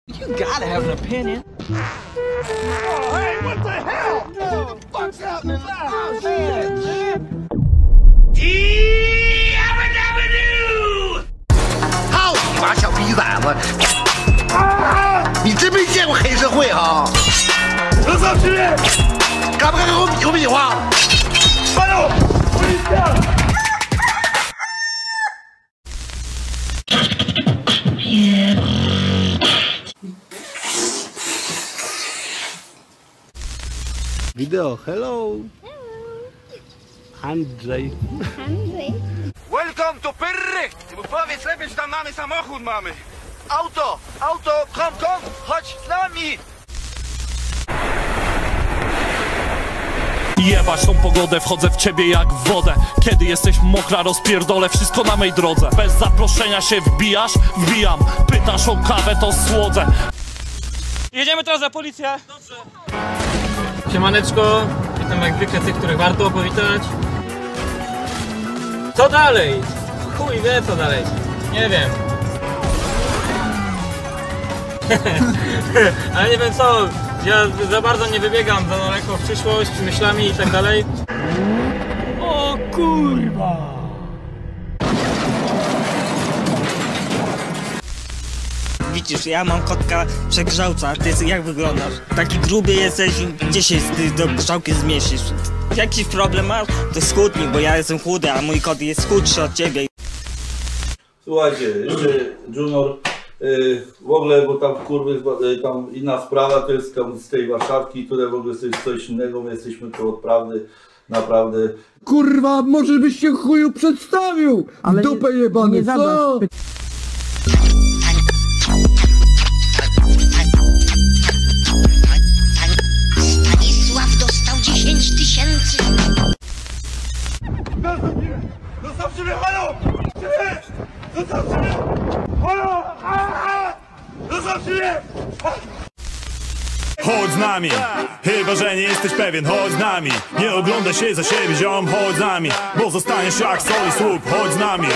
You gotta have an opinion. Oh, hey, what the hell? What the fuck's happening? Oh, shit, man. Avenue! 好你妈小逼崽子！你真没见过黑社会啊！ 何少奇， 敢不敢跟我比划比划？ 哎呦，我一下。 Video, hello. Andrzej. Welcome to Pyrrhy! Powiedz lepiej, że tam mamy samochód, mamy. Auto, kom, chodź z nami. Jebać tą pogodę, wchodzę w ciebie jak w wodę. Kiedy jesteś mokra, rozpierdolę wszystko na mej drodze. Bez zaproszenia się wbijasz, wbijam. Pytasz o kawę, to słodzę. Jedziemy teraz za policję. Dobrze. Siemaneczko, witam jak zwykle tych, których warto powitać. Co dalej? Chuj wie co dalej. Nie wiem. Ale nie wiem co. Ja za bardzo nie wybiegam za daleko w przyszłość, myślami i tak dalej. O kurwa! Widzisz, ja mam kotka przegrzałca, a ty jak wyglądasz? Taki gruby jesteś, gdzie się do grzałki zmieścisz? Jakiś problem masz? To skutnik, bo ja jestem chudy, a mój kot jest chudszy od ciebie. Słuchajcie, jeszcze Junior, w ogóle, bo tam kurwy, tam inna sprawa, to jest tam z tej Warszawki, które w ogóle jest coś innego, my jesteśmy tu od prawdy, naprawdę. Kurwa, może byś się chuju przedstawił! Ale dupę jebany, co? Stanisław dostał 10 000. Zostawcie mnie, halo! Zostawcie mnie! Halo! Zostawcie mnie! Chodź z nami, chyba że nie jesteś pewien, chodź z nami. Nie oglądaj się za siebie, ziom, chodź z nami. Bo zostaniesz jak soli słup, chodź z nami.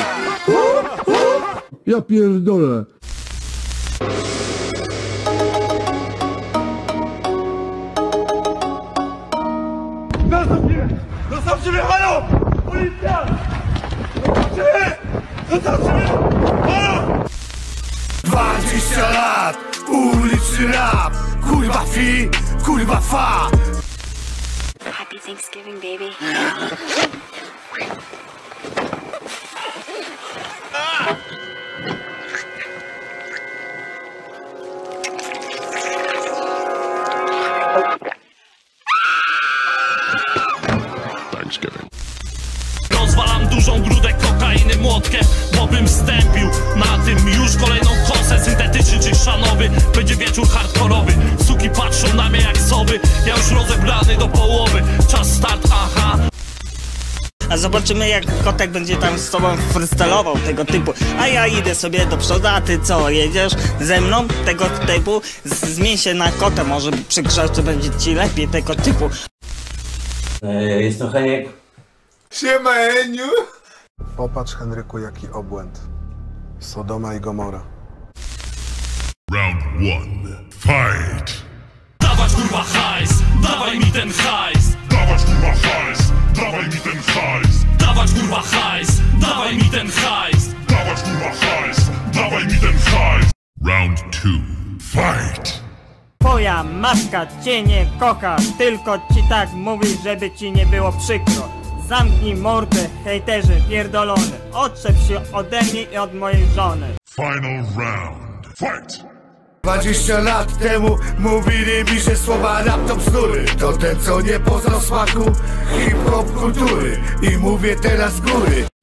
Ja pierdolę. Zostawcie mnie, halo! Policja! Zostawcie mnie! Halo! 20 lat, uliczny rap, kurwa fi, kurwa fa. Happy Thanksgiving, baby. Rozwalam dużą grudę kokainy młotkiem, bo bym stępił na tym już kolejną kosę. Syntetyczny czy szanowy, będzie wieczór hardkorowy. Suki patrzą na mnie jak sowy, ja już rozebrany do połowy. Czas start, aha. A zobaczymy jak kotek będzie tam z tobą freestylował tego typu. A ja idę sobie do przodu, a ty co, jedziesz ze mną tego typu? Zmień się na kota, może przy grzałce będzie ci lepiej tego typu. Jestem Heniek. Siema, Eniu! Popatrz, Henryku, jaki obłęd. Sodoma i Gomora. Round 1, fight. Dawać kurwa hajs, dawaj mi ten hajs. Dawać kurwa hajs, dawaj mi ten hajs. Dawać kurwa hajs, dawaj mi ten hajs. Dawać kurwa hajs, dawaj mi ten hajs. Round 2, fight. Twoja matka cię nie kocha, tylko ci tak mówi, żeby ci nie było przykro. Zamknij mordę, hejterze pierdolony. Odczep się ode mnie i od mojej żony. Final round, fight. 20 lat temu mówili mi, że słowa rap to bzdury. To ten, co nie poznał smaku hip-hop kultury. I mówię teraz z góry.